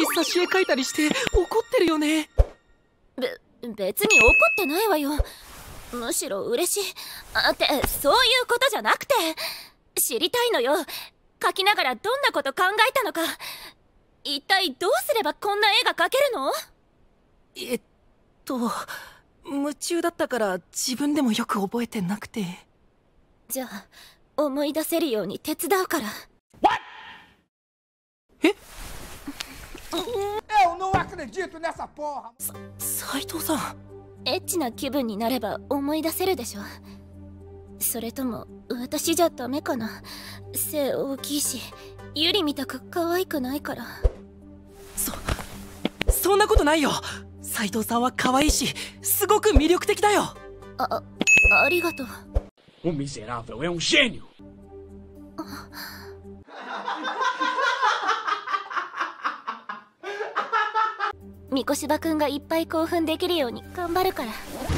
挿絵描いたりして怒ってるよね。 別に怒ってないわよ。むしろ嬉しい。ってそういうことじゃなくて、知りたいのよ。描きながらどんなこと考えたのか。一体どうすればこんな絵が描けるの？ 夢中だったから自分でもよく覚えてなくて。 じゃあ思い出せるように手伝うから。 え？ 斉藤さん。 エッチな気分になれば思い出せるでしょ。それとも私じゃダメかな。背大きいしユリみたく可愛くないから。 そんなことないよ。斉藤さんは可愛いしすごく魅力的だよ。 ありがとう。 Un miserável é um gênio. 三越場くんがいっぱい興奮できるように頑張るから。